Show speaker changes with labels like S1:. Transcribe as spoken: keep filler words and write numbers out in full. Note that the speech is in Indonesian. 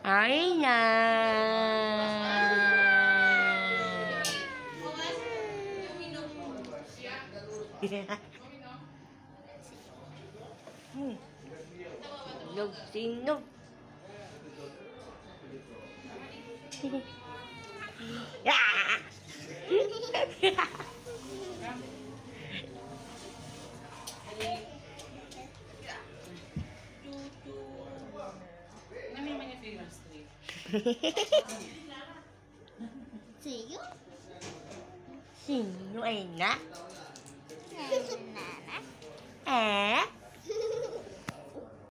S1: Aina. Hmm. Sinog, sinog. Ya.
S2: Sino?
S1: Sino, Aina?
S2: Nana.
S1: Eh?